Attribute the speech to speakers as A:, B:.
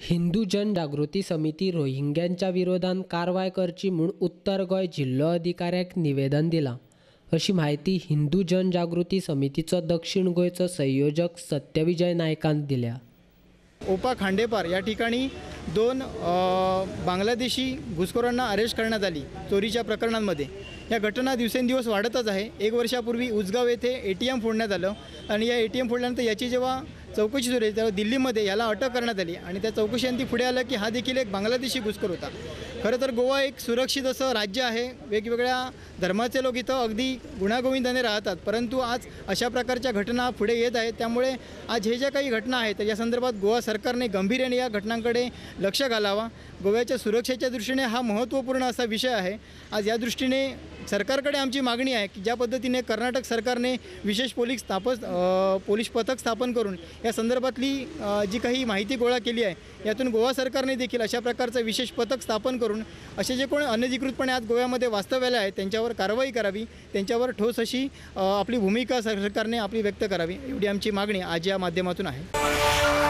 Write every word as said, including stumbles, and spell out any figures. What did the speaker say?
A: हिंदू जनजागृती समिती रोहिंग्यांच्या विरोधात कारवाय करची म्हूण उत्तर गोंय जिल्लो अधिकाऱ्याक निवेदन दिलां अशी माहिती हिंदू जनजागृती समितीचो दक्षिण गोंयचो संयोजक सत्यविजय नायकान दिल्या।
B: ओपा खांडेपार या ठिकाणी दोन बांगलादेशी घुसखोरांना अरेस्ट करण्यात आली चोरीच्या प्रकरणांमध्ये। या घटना दिवसेंदिवस वाढतच आहे। एक वर्षापूर्वी उजगाव येथे ए टी एम फोडण्यात आलं आणि या ए टी एम फोडल्यानंतर याची जेव्हा चौकशी सुरू आहे तेव्हा दिल्लीमध्ये याला अटक करण्यात आली आणि त्या चौकशीअंती पुढे आलं की हा देखील एक बांगलादेशी घुसखोर होता। खरं तर गोवा एक सुरक्षित असं राज्य आहे। वेगवेगळ्या धर्माचे लोक इथं अगदी गुण्यागोविंदाने राहतात, परंतु आज अशा प्रकारच्या घटना पुढे येत आहेत। त्यामुळे आज हे ज्या काही घटना आहेत या संदर्भात गोवा सरकारने गंभीर्याने या घटनांकडे लक्ष घालावा। गोव्याच्या सुरक्षेच्या दृष्टीने हा महत्त्वपूर्ण असा विषय आहे। आज या दृष्टीने सरकारकडे आमची मागणी आहे की ज्या पद्धतीने कर्नाटक सरकारने विशेष पोलीस स्थापन पोलीस पथक स्थापन करून या संदर्भातली जी काही माहिती गोळा केली आहे यातून गोवा सरकारने देखील अशा प्रकारचं विशेष पथक स्थापन करून असे जे कोणी अनधिकृतपणे आज गोव्यामध्ये वास्तव्याला आहेत त्यांच्यावर कारवाई करावी, त्यांच्यावर ठोस अशी आपली भूमिका सरकारने आपली व्यक्त करावी, एवढी आमची मागणी आज या माध्यमातून आहे।